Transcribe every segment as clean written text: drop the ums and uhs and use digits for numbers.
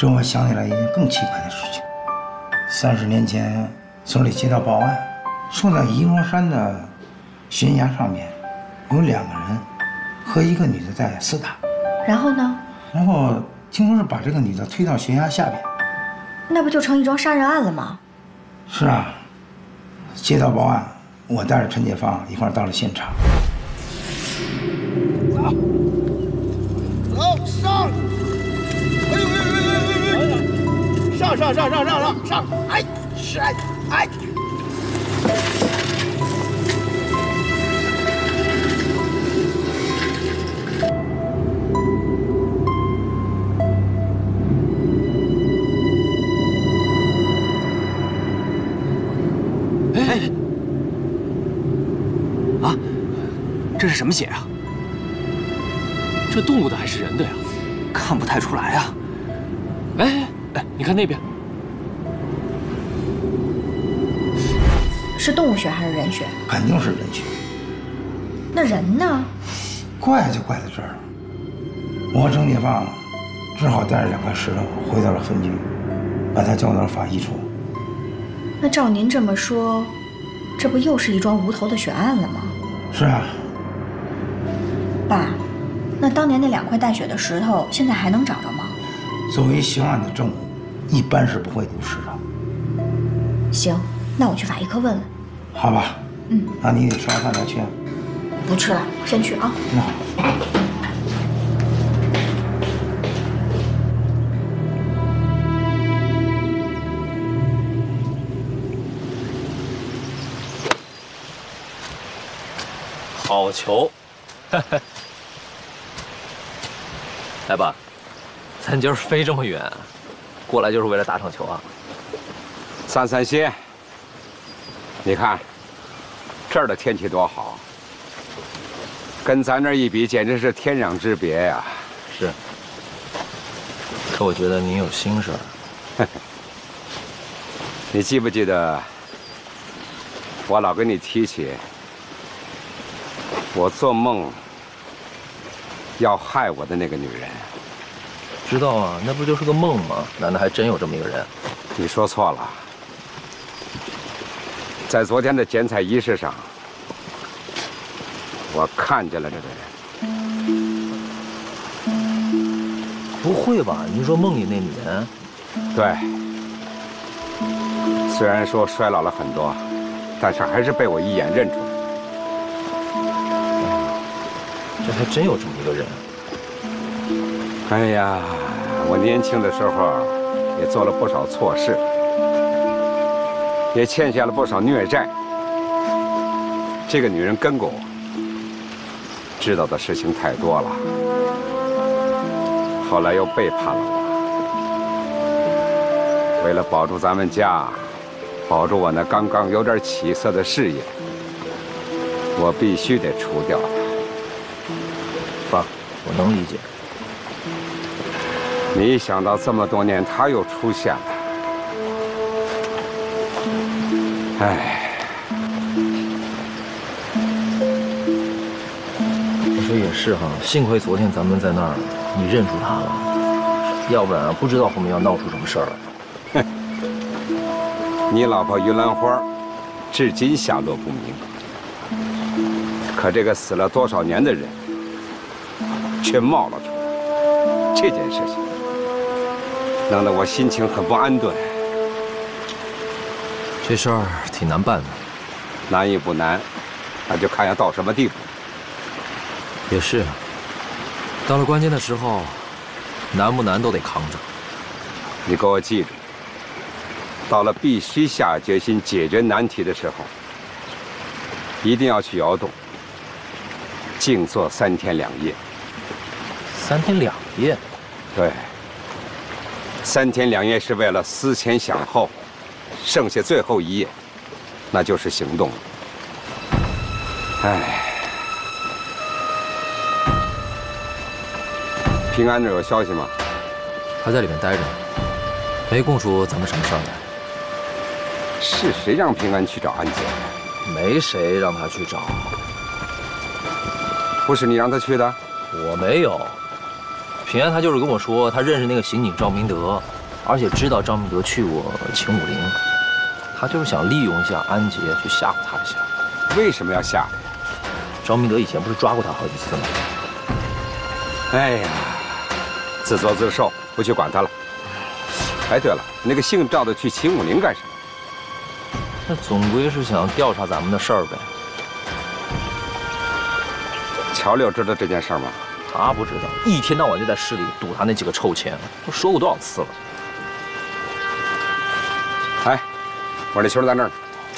这我想起来一件更奇怪的事情。30年前，村里接到报案，说在仪罗山的悬崖上面，有2个人和一个女的在厮打。 然后呢？ 然后听说是把这个女的推到悬崖下边。 那不就成一桩杀人案了吗？ 是啊，接到报案，我带着陈解放一块到了现场。 走，上！上！哎，是哎！ 哎！啊，这是什么血啊？ 这动物的还是人的呀？ 看不太出来啊。 哎，你看那边， 是动物血还是人血？ 肯定是人血。 那人呢？ 怪就怪在这儿了。我陈解放只好带着2块石头回到了分局，把他交到法医处。 那照您这么说，这不又是一桩无头的悬案了吗？ 是啊。 爸，那当年那2块带血的石头，现在还能找着吗？ 作为刑案的证物，一般是不会丢失的。 行，那我去法医科问问。 好吧。那你得吃完饭再去啊。 不吃了，先去啊。 那好。 好球！来吧，咱今儿飞这么远，过来就是为了打场球啊？ 散心。你看，这儿的天气多好，跟咱这儿一比，简直是天壤之别呀。 是。可我觉得您有心事儿。 你记不记得，我老跟你提起，我做梦要害我的那个女人？ 知道啊，那不就是个梦吗？难道还真有这么一个人？ 你说错了。在昨天的剪彩仪式上，我看见了这个人。 不会吧？您说梦里那女人？ 对。虽然说衰老了很多，但是还是被我一眼认出来。 这还真有这么一个人。 哎呀，我年轻的时候也做了不少错事，也欠下了不少孽债。这个女人跟过我，知道的事情太多了，后来又背叛了我。为了保住咱们家，保住我那刚刚有点起色的事业，我必须得除掉她。 爸，我能理解。 你一想到这么多年她又出现了，唉。 我说也是哈，幸亏昨天咱们在那儿，你认出她了，要不然不知道后面要闹出什么事儿来。 你老婆云兰花，至今下落不明。可这个死了多少年的人，却冒了出来。这件事情，弄得我心情很不安顿。 这事儿挺难办的。 难与不难，那就看要到什么地步。 也是，到了关键的时候，难不难都得扛着。 你给我记住。到了必须下决心解决难题的时候，一定要去窑洞，静坐3天2夜。 3天2夜？ 对，3天2夜是为了思前想后，剩下最后1夜，那就是行动了。唉，平安这有消息吗？ 还在里面待着呢，没供出咱们什么事儿来。 是谁让平安去找安姐？ 没谁让他去找。 不是你让他去的？ 我没有。 平安他就是跟我说，他认识那个刑警赵明德，而且知道赵明德去过秦武陵，他就是想利用一下安杰去吓唬他一下。 为什么要吓？ 赵明德以前不是抓过他好几次吗？ 哎呀，自作自受，不去管他了。哎，对了，那个姓赵的去秦武陵干什么？ 那总归是想调查咱们的事儿呗。 乔六知道这件事吗？ 他不知道，一天到晚就在市里赌他那几个臭钱，都说过多少次了。 哎，我这球在那儿。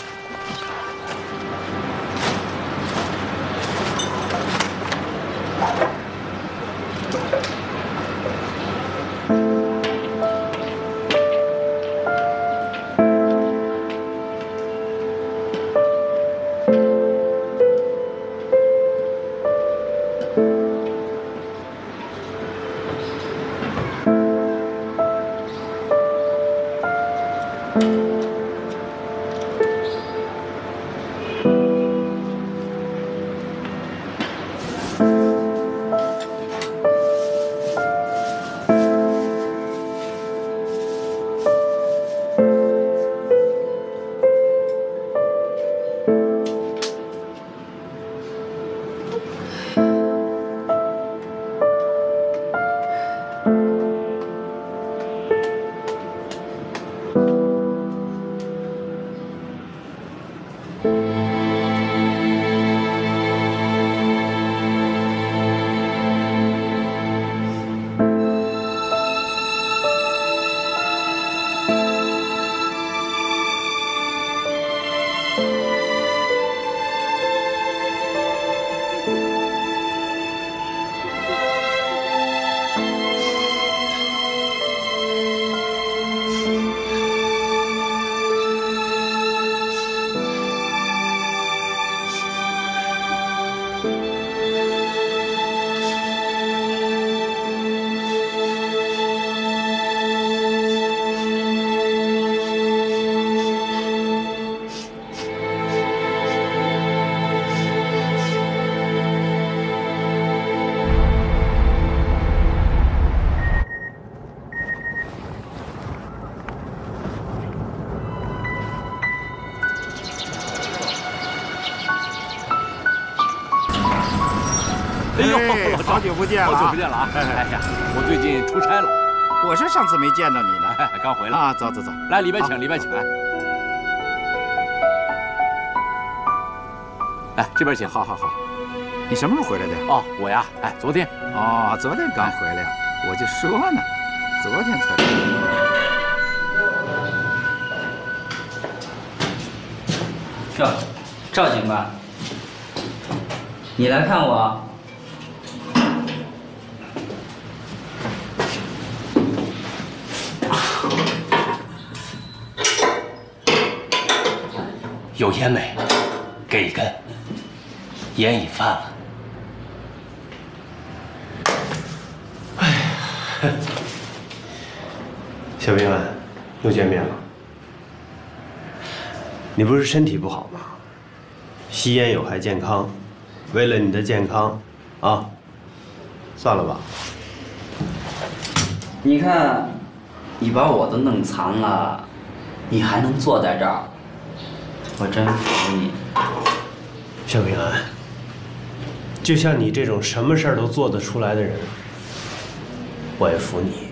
哎呦，好久不见了， 好久不见了啊！哎呀，我最近出差了。 我说上次没见到你呢， 刚回来啊。走走走， 来，里边请，里边请。哎，这边请。 好好好。你什么时候回来的？ 哦，我呀，昨天。 哦，昨天刚回来，我就说呢，昨天才。 赵警官，你来看我。 有烟没？给一根。烟已犯了。 哎呀，小平安，又见面了。你不是身体不好吗？吸烟有害健康，为了你的健康，啊，算了吧。 你看，你把我都弄残了，你还能坐在这儿，我真服你。 小平安，就像你这种什么事儿都做得出来的人，我也服你。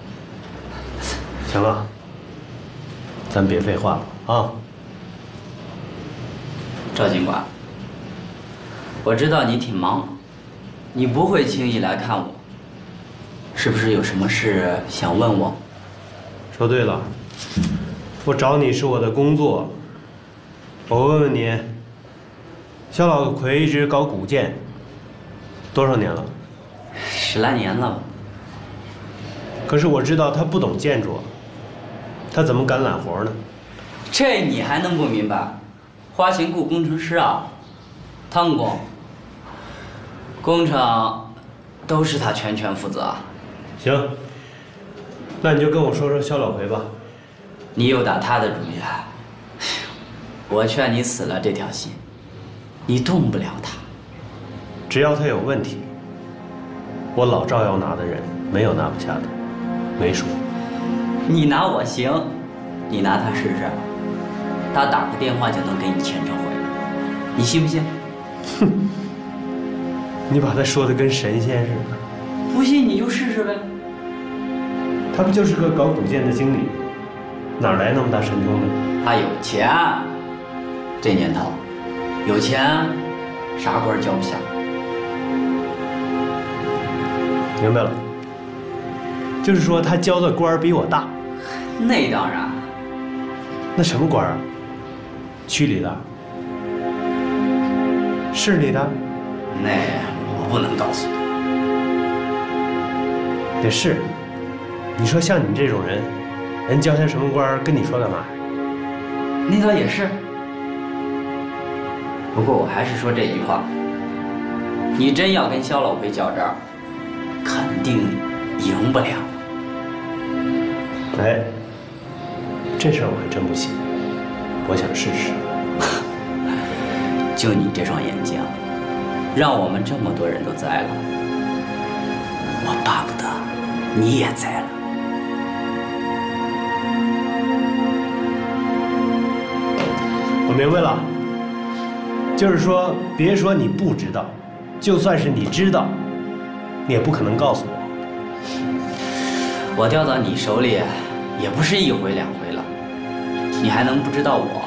行了，咱别废话了啊。 赵警官，我知道你挺忙，你不会轻易来看我，是不是有什么事想问我？ 说对了，我找你是我的工作。我问问你，肖老奎一直搞古建，多少年了 ？10来年了吧。 可是我知道他不懂建筑，他怎么敢揽活呢？ 这你还能不明白？花钱雇工程师啊，汤工，工程都是他全权负责。 行，那你就跟我说说肖老奎吧。 你又打他的主意，我劝你死了这条心，你动不了他。 只要他有问题， 我老赵要拿的人没有拿不下的，没说。 你拿我行，你拿他试试，他打个电话就能给你钱挣回来，你信不信？ 哼，你把他说的跟神仙似的。 不信你就试试呗。 他不就是个搞古建的经理，哪来那么大神通呢？ 他有钱，这年头，有钱，啥官交不下。 明白了，就是说他交的官比我大。 那当然。 那什么官啊？区里的？市里的？ 那我不能告诉你。 也是，你说像你这种人，人交下什么官跟你说干嘛？ 那倒也是。不过我还是说这句话，你真要跟肖老奎较真儿，肯定赢不了。 哎，这事儿我还真不信，我想试试。 就你这双眼睛，让我们这么多人都栽了，我巴不得你也栽了。 我明白了，就是说，别说你不知道，就算是你知道，你也不可能告诉我。 我掉到你手里，也不是1回2回了，你还能不知道我？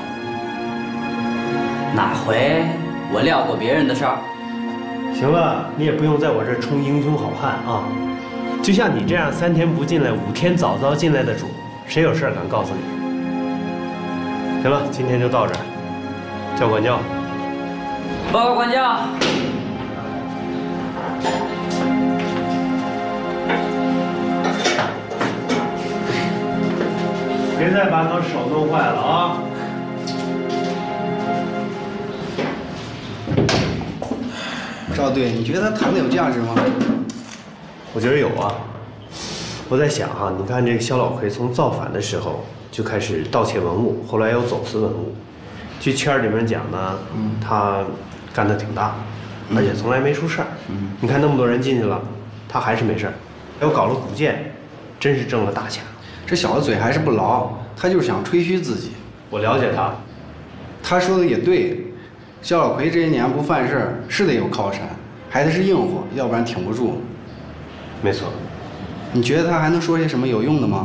哪回我撂过别人的事儿？ 行了，你也不用在我这儿充英雄好汉啊！就像你这样3天不进来5天早早进来的主，谁有事敢告诉你？行了，今天就到这儿，叫管教。 报告管教。 别再把我手弄坏了啊！ 赵队，你觉得他谈的有价值吗？ 我觉得有啊。我在想哈，你看这个肖老奎从造反的时候就开始盗窃文物，后来又走私文物。据圈里面讲呢，他干得挺大，而且从来没出事儿。你看那么多人进去了，他还是没事儿。又搞了古建，真是挣了大钱。 这小子嘴还是不牢，他就是想吹嘘自己。 我了解他， 他说的也对。肖老奎这些年不犯事儿，是得有靠山，还得是硬货，要不然挺不住。 没错。 你觉得他还能说些什么有用的吗？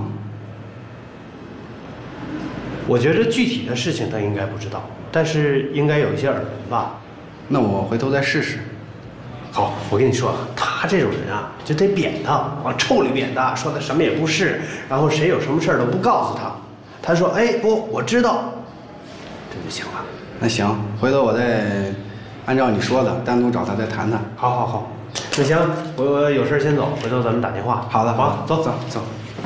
我觉得具体的事情他应该不知道，但是应该有一些耳闻吧。 那我回头再试试。 好，我跟你说，他这种人啊，就得扁他，往臭里扁他，说他什么也不是，然后谁有什么事儿都不告诉他。他说：“哎，不，我知道。”这就行了。 那行，回头我再按照你说的，单独找他再谈谈。 好好好，那行，我有事先走，回头咱们打电话。 好的， 好，走走走。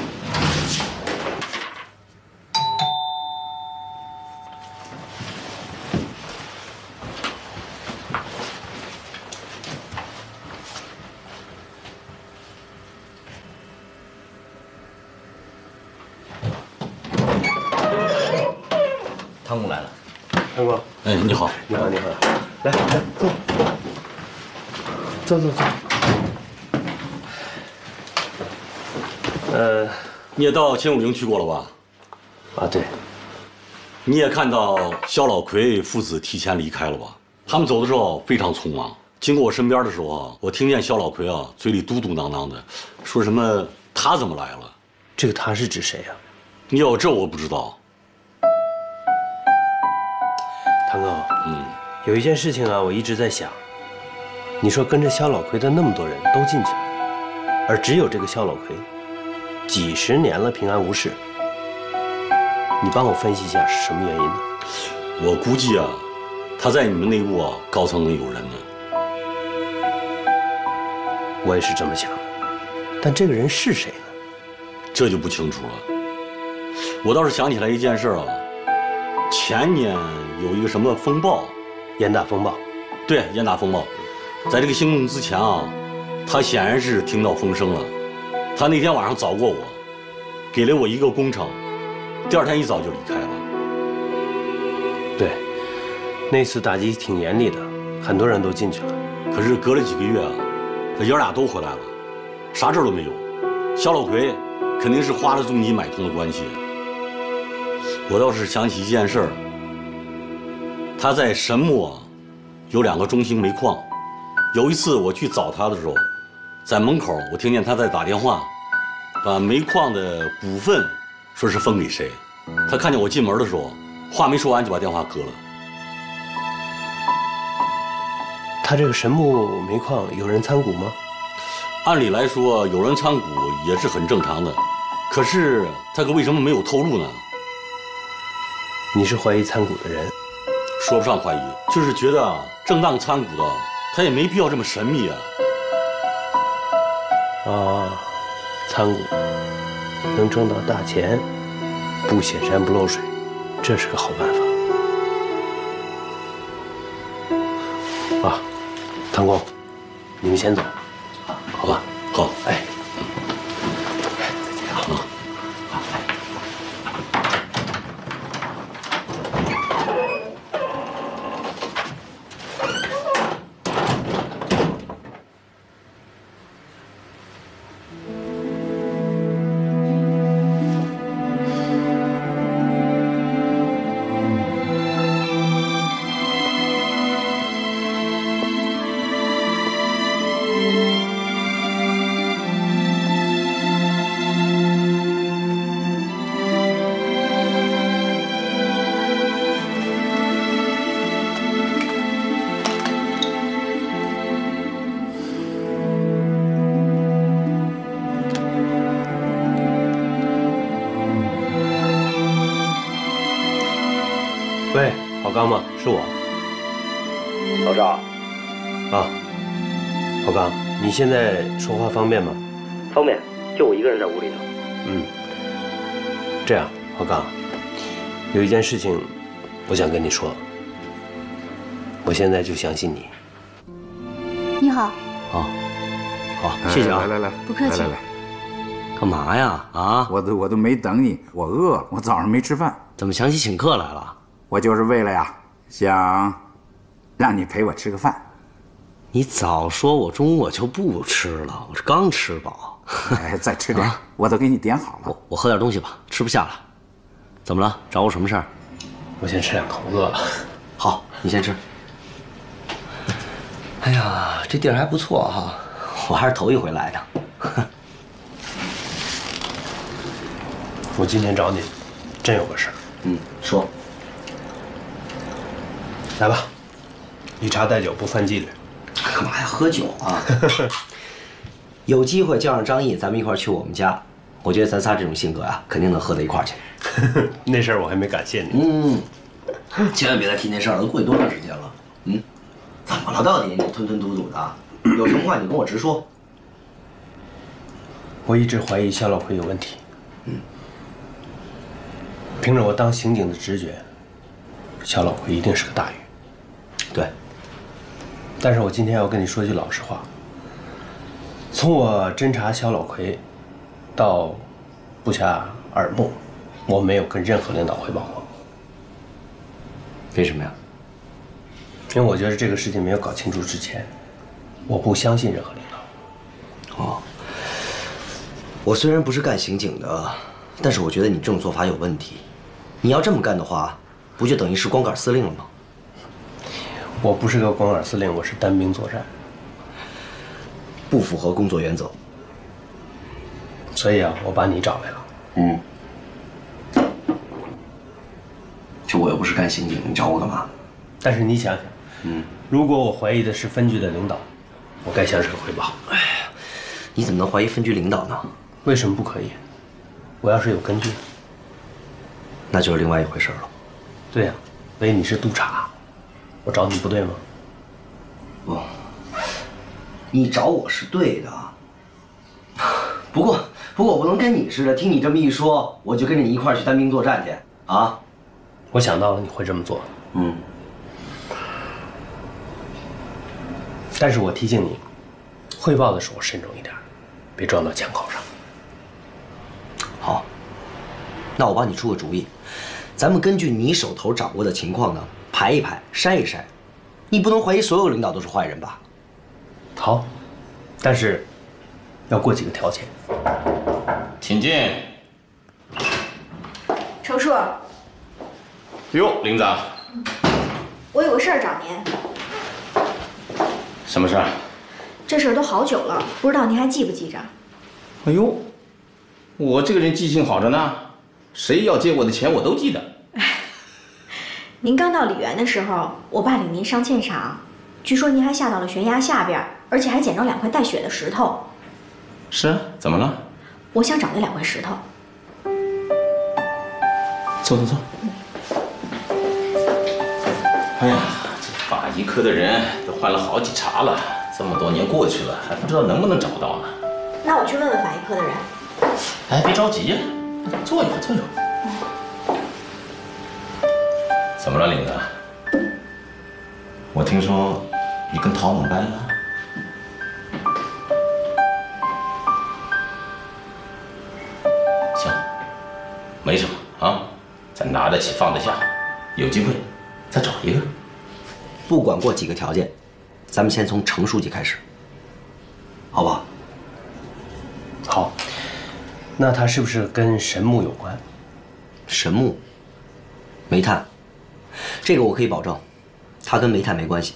汤公来了。 汤哥， 哎，你好。 你好，你好。来，坐。坐。 你也到秦武陵去过了吧？ 啊，对。 你也看到肖老奎父子提前离开了吧？他们走的时候非常匆忙。经过我身边的时候啊，我听见肖老奎啊嘴里嘟嘟囔囔的，说什么他怎么来了？ 这个他是指谁呀？ 哟，这我不知道。 汤哥，有一件事情啊，我一直在想。你说跟着肖老奎的那么多人都进去了，而只有这个肖老奎，几十年了平安无事。你帮我分析一下是什么原因呢？ 我估计啊，他在你们内部啊高层有人呢。 我也是这么想的，但这个人是谁呢？ 这就不清楚了。我倒是想起来一件事啊，前年有一个什么风暴， 严打风暴。 对，严打风暴。在这个行动之前啊，他显然是听到风声了。他那天晚上找过我，给了我一个工程，第二天一早就离开了。 对，那次打击挺严厉的，很多人都进去了。 可是隔了几个月啊，他爷俩都回来了。 啥事儿都没有。肖老奎肯定是花了重金买通了关系。我倒是想起一件事儿，他在神木啊有2个中型煤矿。有一次我去找他的时候，在门口我听见他在打电话，把煤矿的股份说是分给谁。他看见我进门的时候，话没说完就把电话搁了。 他这个神木煤矿有人参股吗？ 按理来说，有人参股也是很正常的，可是他可为什么没有透露呢？ 你是怀疑参股的人？ 说不上怀疑，就是觉得正当参股的，他也没必要这么神秘啊。 参股能挣到大钱，不显山不漏水，这是个好办法。唐工，你们先走，好吧？ 好， 哎。喂，郝刚吗？是我。老赵。郝刚，你现在说话方便吗？ 方便，就我一个人在屋里头。 这样，郝刚，有一件事情，我想跟你说。我现在就相信你。 你好。好，谢谢啊。 来， 不客气。 来， 干嘛呀？啊？ 我都没等你，我饿了，我早上没吃饭。 怎么想起请客来了？ 我就是为了呀，想让你陪我吃个饭。 你早说，我中午我就不吃了，我这刚吃饱。 哎，再吃点，我都给你点好了。 我喝点东西吧，吃不下了。怎么了？找我什么事儿？ 我先吃2口，饿了。 好，你先吃。哎呀，这地儿还不错哈，我还是头一回来的。 我今天找你，真有个事儿。 说。 来吧，以茶代酒，不犯纪律。 干嘛呀？喝酒啊？有机会叫上张毅，咱们一块儿去我们家。我觉得咱仨这种性格啊，肯定能喝到一块儿去。 那事儿我还没感谢你。 千万别再提那事儿了，都过去多长时间了？怎么了？到底你吞吞吐吐的，有什么话你跟我直说。 我一直怀疑肖老奎有问题。凭着我当刑警的直觉，肖老奎一定是个大鱼。 对。 但是我今天要跟你说句老实话。从我侦查肖老奎到布下耳目，我没有跟任何领导汇报过。 为什么呀？ 因为我觉得这个事情没有搞清楚之前，我不相信任何领导。 我虽然不是干刑警的，但是我觉得你这种做法有问题。你要这么干的话，不就等于是光杆司令了吗？ 我不是个光杆司令，我是单兵作战， 不符合工作原则。 所以啊，我把你找来了。 就我又不是干刑警，你找我干嘛？ 但是你想想，如果我怀疑的是分局的领导，我该向谁汇报？ 哎呀，你怎么能怀疑分局领导呢？ 为什么不可以？我要是有根据， 那就是另外一回事了。 对呀，所以你是督察，我找你不对吗？ 不，你找我是对的。不过我不能跟你似的，听你这么一说，我就跟着你一块儿去单兵作战去啊！ 我想到了你会这么做。但是我提醒你，汇报的时候慎重一点，别撞到枪口上。 好，那我帮你出个主意，咱们根据你手头掌握的情况呢，排一排，筛一筛。你不能怀疑所有领导都是坏人吧？ 好，但是要过几个条件。 请进。 程叔， 哟，林子， 我有个事儿找您。 什么事儿？ 这事儿都好久了，不知道您还记不记着？ 哎呦，我这个人记性好着呢，谁要借我的钱我都记得。 您刚到李园的时候，我爸领您上堑场，据说您还下到了悬崖下边，而且还捡着2块带血的石头。 是啊，怎么了？ 我想找那2块石头。 坐。哎呀，这法医科的人都换了好几茬了，这么多年过去了，还不知道能不能找到呢。 那我去问问法医科的人。 哎，别着急，坐一会儿。怎么了，林子？我听说你跟陶猛掰了。行，没什么啊，咱拿得起放得下，有机会再找一个。 不管过几个条件，咱们先从程书记开始，好不好？ 好。那他是不是跟神木有关？ 神木、煤炭，这个我可以保证，他跟煤炭没关系。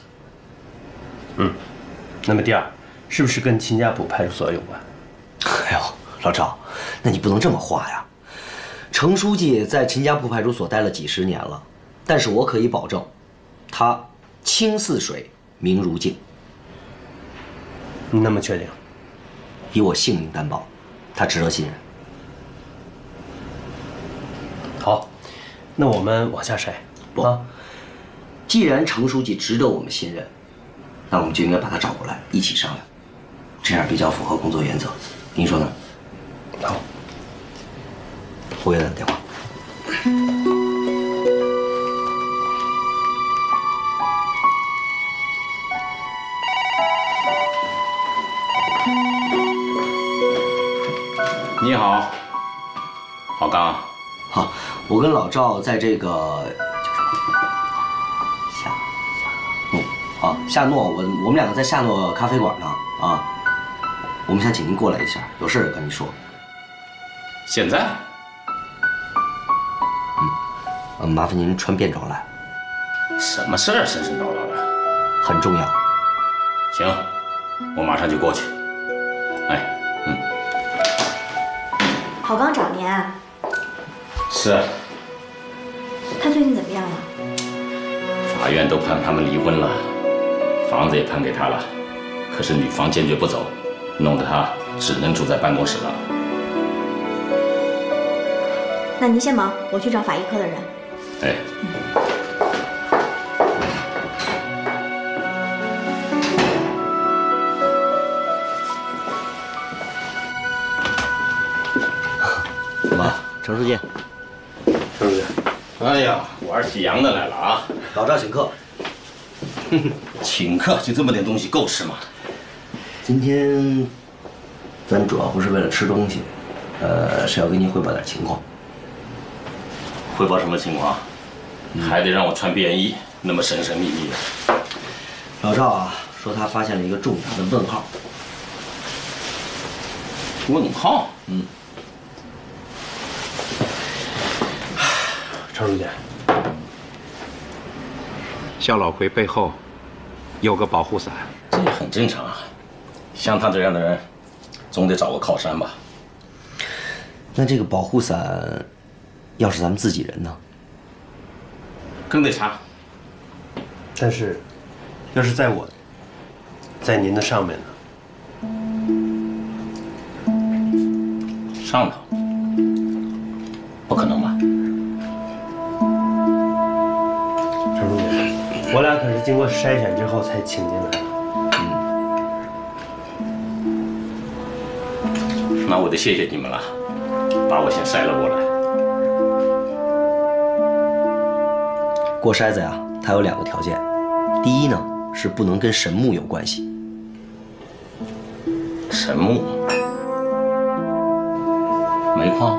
那么第二，是不是跟秦家堡派出所有关？ 哎呦，老赵，那你不能这么话呀。程书记在秦家堡派出所待了几十年了，但是我可以保证，他清似水，明如镜。 你那么确定？ 以我性命担保，他值得信任。 好，那我们往下筛。 不，既然程书记值得我们信任，那我们就应该把他找过来一起商量，这样比较符合工作原则。您说呢？ 好， 我给他打电话。 你好，郝刚。 好，我跟老赵在这个夏诺，我们两个在夏诺咖啡馆呢啊，我们想请您过来一下，有事跟您说。 现在？ 麻烦您穿便装来。 什么事儿神神叨叨的？ 很重要。 行，我马上就过去。哎， 郝刚找您啊？ 是。 他最近怎么样了？ 法院都判他们离婚了，房子也判给他了，可是女方坚决不走，弄得他只能住在办公室了。 那您先忙，我去找法医科的人。 哎。 怎么，程书记？ 程书记。 哎呀，玩起洋的来了啊！ 老赵请客。 请客就这么点东西够吃吗？ 今天咱主要不是为了吃东西，是要跟您汇报点情况。 汇报什么情况？还得让我穿便衣，那么神神秘秘的。 老赵啊，说他发现了一个重大的问号。 问号？ 程书记， 肖老奎背后有个保护伞， 这也很正常啊。像他这样的人，总得找个靠山吧。 那这个保护伞，要是咱们自己人呢？ 更得查。 但是，要是在您的上面呢？ 上头？不可能吧？ 程书记，我俩可是经过筛选之后才请进来的。 那我得谢谢你们了，把我先筛了过来。 过筛子呀，它有2个条件，第一呢是不能跟神木有关系。 神木？煤矿？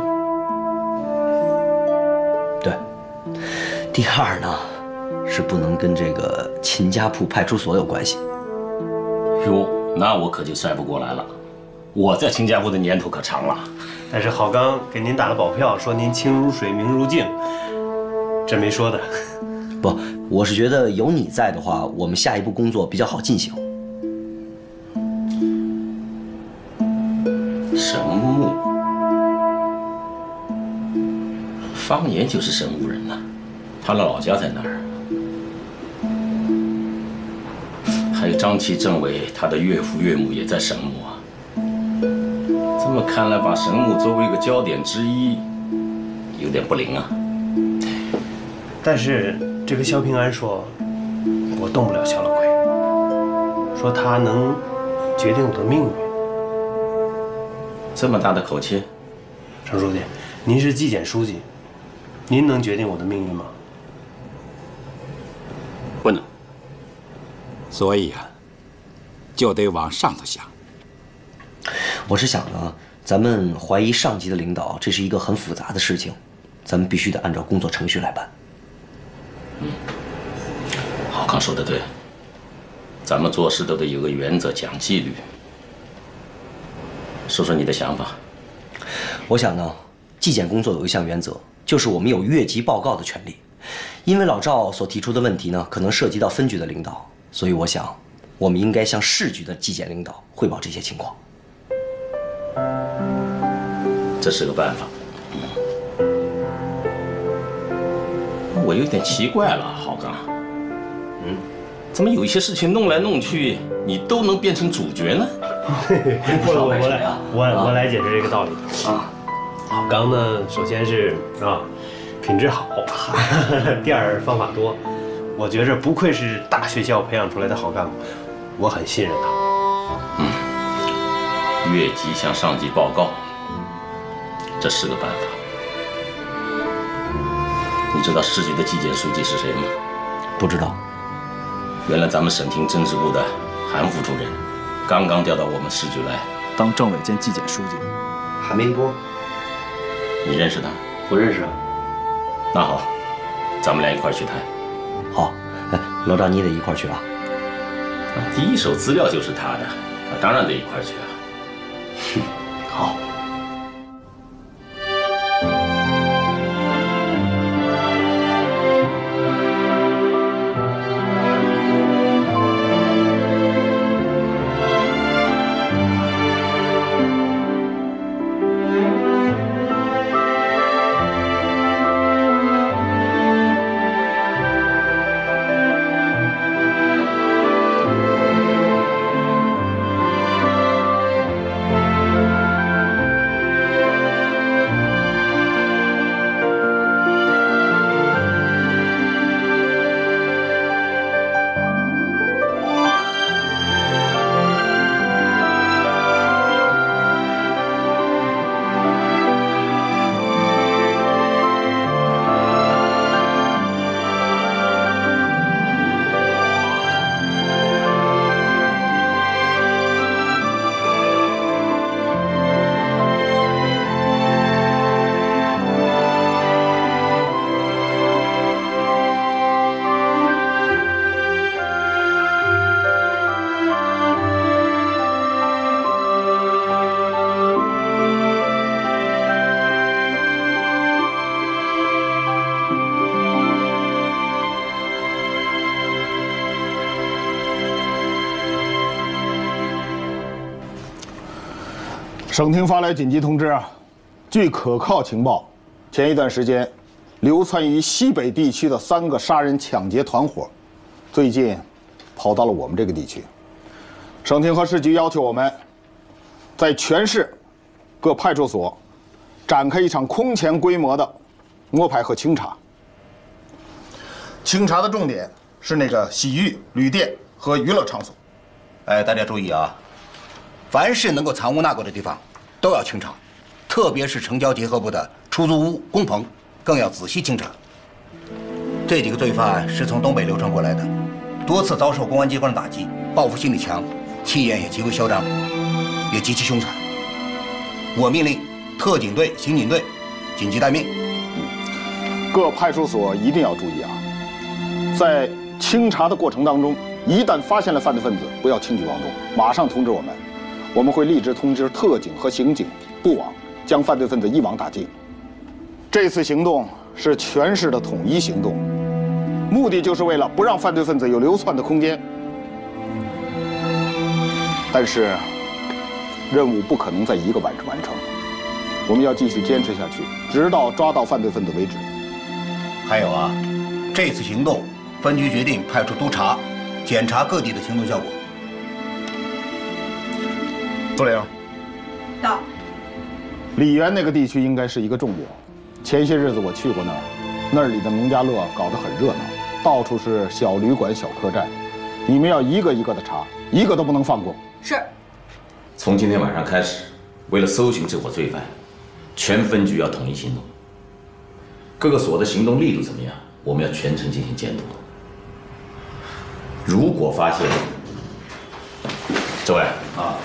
对。第二呢是不能跟这个秦家堡派出所有关系。 哟，那我可就筛不过来了。 我在秦家铺的年头可长了。 但是郝刚给您打了保票，说您清如水，明如镜，这没说的。 不，我是觉得有你在的话，我们下一步工作比较好进行。 神木，方言就是神木人呐，他的老家在哪儿？还有张琦政委，他的岳父岳母也在神木啊。这么看来，把神木作为一个焦点之一，有点不灵啊。 但是这个萧平安说，我动不了萧老奎，说他能决定我的命运。 这么大的口气， 程书记，您是纪检书记，您能决定我的命运吗？ 不能。所以啊，就得往上头想。 我是想呢，咱们怀疑上级的领导，这是一个很复杂的事情，咱们必须得按照工作程序来办。 郝康说的对，咱们做事都得有个原则，讲纪律。说说你的想法。 我想呢，纪检工作有一项原则，就是我们有越级报告的权利。因为老赵所提出的问题呢，可能涉及到分局的领导，所以我想，我们应该向市局的纪检领导汇报这些情况。 这是个办法。我有点奇怪了，郝刚。怎么有一些事情弄来弄去，你都能变成主角呢？ 我来解释这个道理啊。郝刚呢，首先是品质好，第二方法多。我觉着不愧是大学校培养出来的好干部，我很信任他。 越级向上级报告，这是个办法。你知道市局的纪检书记是谁吗？ 不知道。 原来咱们省厅政治部的韩副主任，刚刚调到我们市局来当政委兼纪检书记。 韩明波， 你认识他？ 不认识。 那好，咱们俩一块儿去谈。 好，老赵你得一块儿去啊。 第一手资料就是他的，他当然得一块儿去啊。 好。 省厅发来紧急通知啊！据可靠情报，前一段时间流窜于西北地区的3个杀人抢劫团伙，最近跑到了我们这个地区。省厅和市局要求我们，在全市各派出所展开一场空前规模的摸排和清查。清查的重点是那个洗浴、旅店和娱乐场所。 哎，大家注意啊！凡是能够藏污纳垢的地方，都要清查，特别是城郊结合部的出租屋、工棚，更要仔细清查。这几个罪犯是从东北流窜过来的，多次遭受公安机关的打击，报复心理强，气焰也极为嚣张，也极其凶残。我命令特警队、刑警队紧急待命。 各派出所一定要注意啊，在清查的过程当中，一旦发现了犯罪分子，不要轻举妄动，马上通知我们。 我们会立即通知特警和刑警布网，将犯罪分子一网打尽。这次行动是全市的统一行动，目的就是为了不让犯罪分子有流窜的空间。但是，任务不可能在一个晚上完成，我们要继续坚持下去，直到抓到犯罪分子为止。 还有啊，这次行动，分局决定派出督察，检查各地的行动效果。 部领， 到。 李园那个地区应该是一个重点。前些日子我去过那儿，那里的农家乐搞得很热闹，到处是小旅馆、小客栈。你们要一个一个的查，一个都不能放过。 是。 从今天晚上开始，为了搜寻这伙罪犯，全分局要统一行动。各个所的行动力度怎么样？我们要全程进行监督。如果发现，政委啊，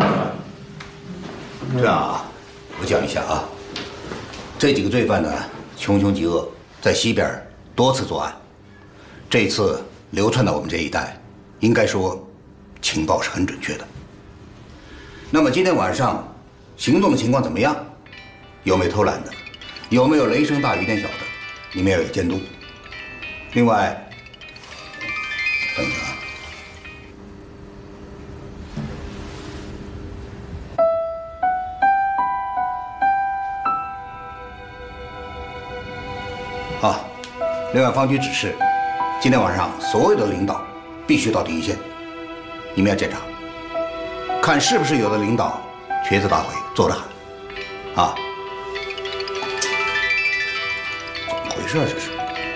这样啊，我讲一下啊，这几个罪犯呢，穷凶极恶，在西边多次作案，这次流窜到我们这一带，应该说情报是很准确的。那么今天晚上行动的情况怎么样？有没有偷懒的？有没有雷声大雨点小的？你们要有监督。另外，等着啊。啊，另外方局指示，今天晚上所有的领导必须到第一线，你们要检查，看是不是有的领导瘸子大腿坐着喊，啊，怎么回事啊这是？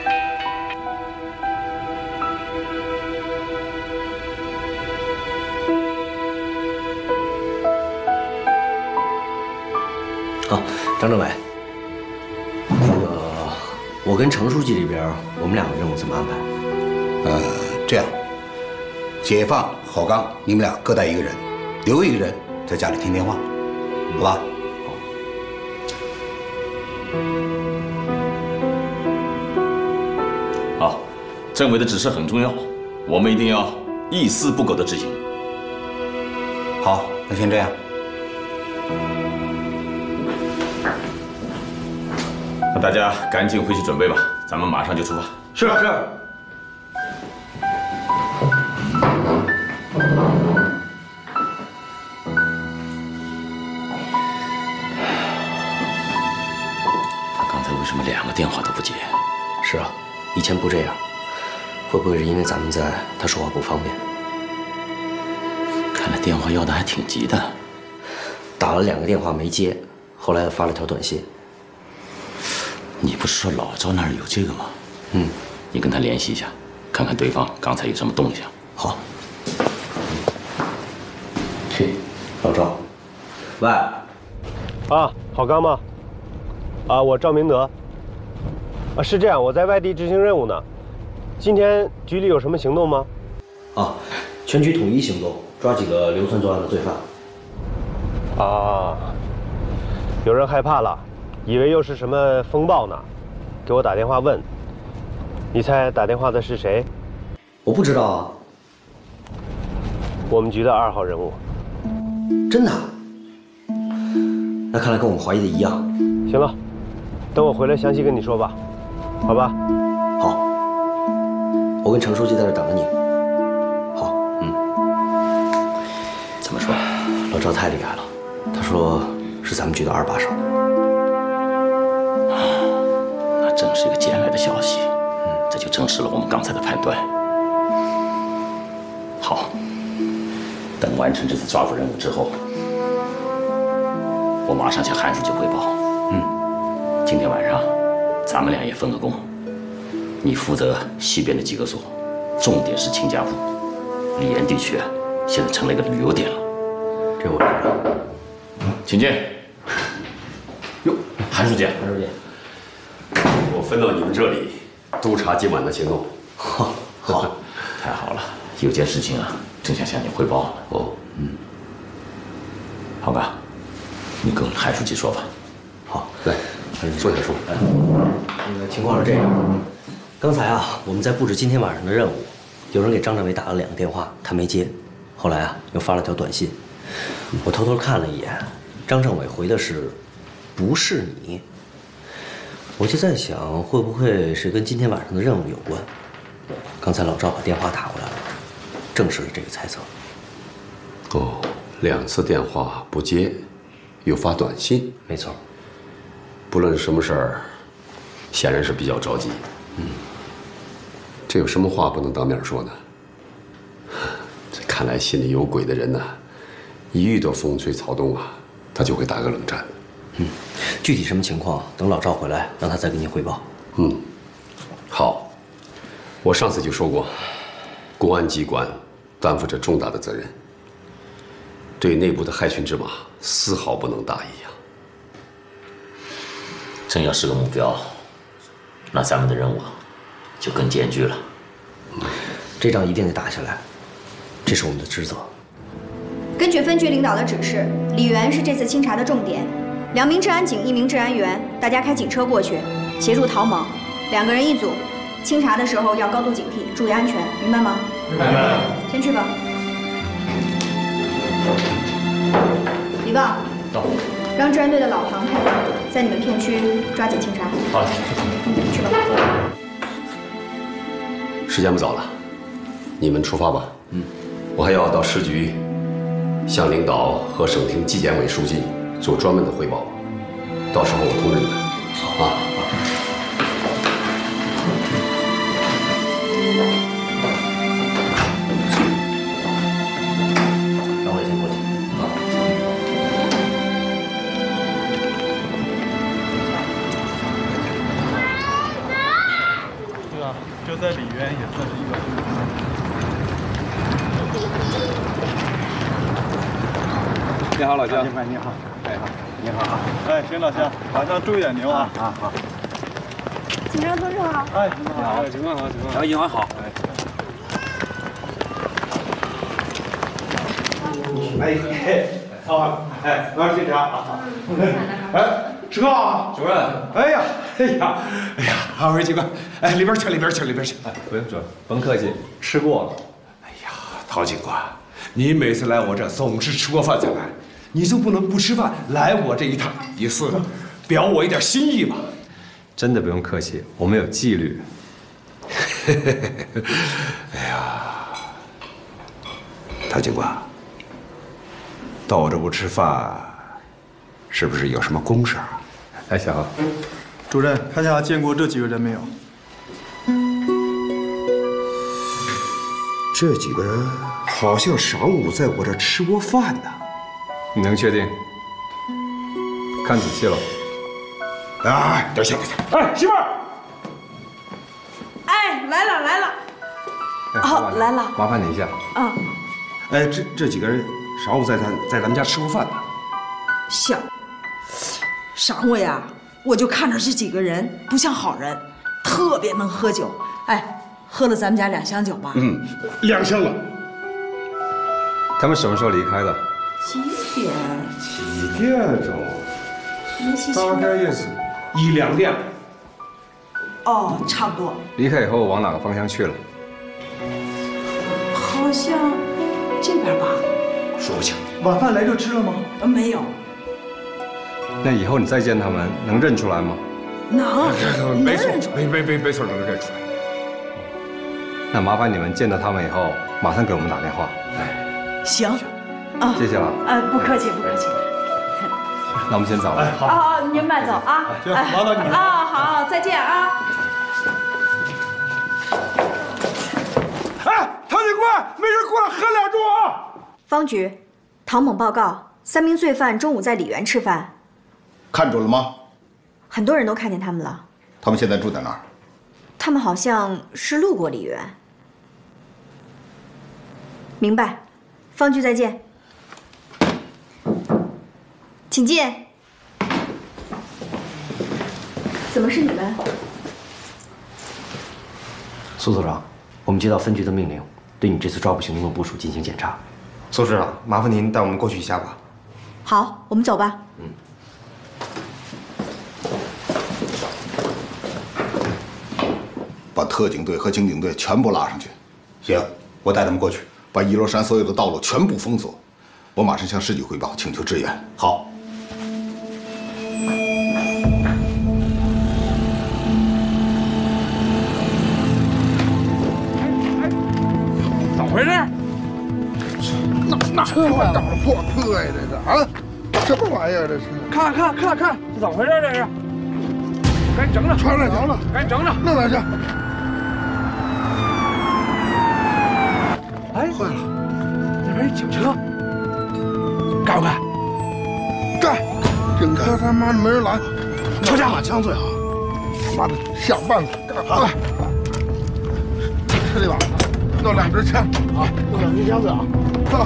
好，张政委，我跟程书记这边，我们两个任务怎么安排？ 这样，解放、郝刚，你们俩各带一个人，留一个人在家里听电话，好吧？ 好，政委的指示很重要，我们一定要一丝不苟地执行。 好，那先这样。 那大家赶紧回去准备吧，咱们马上就出发。 是。 他刚才为什么2个电话都不接？ 是啊，以前不这样，会不会是因为咱们在，他说话不方便？ 看来电话要的还挺急的。 打了2个电话没接，后来发了条短信。 你不是说老赵那儿有这个吗？ 嗯， 你跟他联系一下，看看对方刚才有什么动向。 好。去，老赵。喂。 啊，郝刚吗？啊，我赵明德。啊，是这样，我在外地执行任务呢。今天局里有什么行动吗？ 啊，全局统一行动，抓几个流窜作案的罪犯。 啊，有人害怕了，以为又是什么风暴呢，给我打电话问。你猜打电话的是谁？ 我不知道啊。 我们局的2号人物。 真的？那看来跟我们怀疑的一样。 行了，等我回来详细跟你说吧，好吧？ 好。我跟程书记在这等着你。好， 怎么说？ 老赵太厉害了，他说是咱们局的2把手。 那真是一个捡来的消息，这就证实了我们刚才的判断。好，等完成这次抓捕任务之后，我马上向韩书记汇报。今天晚上咱们俩也分个工，你负责西边的几个所，重点是亲家铺。李岩地区现在成了一个旅游点了。 这我知道。 请进。哟，韩书记， 我分到你们这里，督察今晚的行动。 好， 太好了，有件事情啊，正想向你汇报呢。 哦， 郝刚，你跟韩书记说吧。 好，来，坐下说。那个情况是这样，刚才啊，我们在布置今天晚上的任务，有人给张政委打了2个电话，他没接，后来啊又发了条短信， 我偷偷看了一眼，张政委回的是“不是你”，我就在想，会不会是跟今天晚上的任务有关？刚才老赵把电话打过来了，证实了这个猜测。 哦，2次电话不接，又发短信， 没错。 不论什么事儿，显然是比较着急。这有什么话不能当面说呢？这看来心里有鬼的人呐，一遇到风吹草动啊，他就会打个冷战。 具体什么情况，等老赵回来，让他再给你汇报。 好。我上次就说过，公安机关担负着重大的责任，对内部的害群之马丝毫不能大意呀。 真要是个目标，那咱们的任务就更艰巨了。 这仗一定得打下来，这是我们的职责。 根据分局领导的指示，李元是这次清查的重点，2名治安警，1名治安员，大家开警车过去，协助陶猛，2个人一组。清查的时候要高度警惕，注意安全，明白吗？ 明白。 先去吧。李旺， 到。 让治安队的老庞派人在你们片区抓紧清查。 好。 去吧。 时间不早了，你们出发吧。我还要到市局，向领导和省厅纪检委书记做专门的汇报，到时候我通知你们。啊。 让我先过去。 对啊，这在里边也算是一个。 你好，老乡。 你好。 哎，你好啊。 哎，行，老乡，晚上注意点牛啊。 好。 警察同志好。 哎，你好，警官好，警官。 警官好。 好，我是警察。志刚， 主任。 哎呀，二位警官，里边请。 不用，主任，甭客气，吃过了。 哎呀，陶警官，你每次来我这总是吃过饭才来，你就不能不吃饭来我这一趟，意思表我一点心意吧？ 真的不用客气，我们有纪律。 哎呀，陶警官，到我这不吃饭，是不是有什么公事？ 哎，小何， 主任，看下见过这几个人没有？这几个人好像晌午在我这吃过饭呢。 你能确定？看仔细了。 哎，等下。哎，媳妇儿。 哎，来了。哦，来了。 麻烦你一下。 啊。 哎，这几个人晌午在咱们家吃过饭呢。 行。上回呀，我就看着这几个人不像好人，特别能喝酒。哎，喝了咱们家2箱酒吧。 2箱了。 他们什么时候离开的？ 几点？ 几点钟？大概也是1、2点。 哦，差不多。 离开以后往哪个方向去了？ 好像这边吧。 说不清。晚饭来这吃了吗？ 没有。 那以后你再见他们，能认出来吗？ 能认出来。没错，能认出来。 那麻烦你们见到他们以后，马上给我们打电话。 行。啊， 谢谢了。 不客气。 那我们先走了。 好。您慢走啊。 行，麻烦你了。 好，再见啊。 哎，陶警官，没事过来喝2盅啊。 方局，陶猛报告，3名罪犯中午在李园吃饭。 看准了吗？ 很多人都看见他们了。 他们现在住在哪儿？ 他们好像是路过李园。明白，方局再见。请进。怎么是你们？ 苏所长，我们接到分局的命令，对你这次抓捕行动的部署进行检查。 苏市长，麻烦您带我们过去一下吧。 好，我们走吧。 把特警队和刑警队全部拉上去。 行，我带他们过去， 把一罗山所有的道路全部封锁， 我马上向市局汇报，请求支援。 好。 怎么回事？ 那这找着破车呀？这是啊，什么玩意儿？这是？ 看，这怎么回事？这是？赶紧整整， 穿了着了， 赶紧整整， 弄哪去？ 哎，坏了，那边有警车，干不干？ 干！警车他妈的没人拦， 车架马枪最好。他妈的，想办法干！好了，吃这把，弄2支枪啊，弄2支枪最好。走。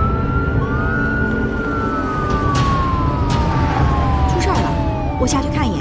我下去看一眼。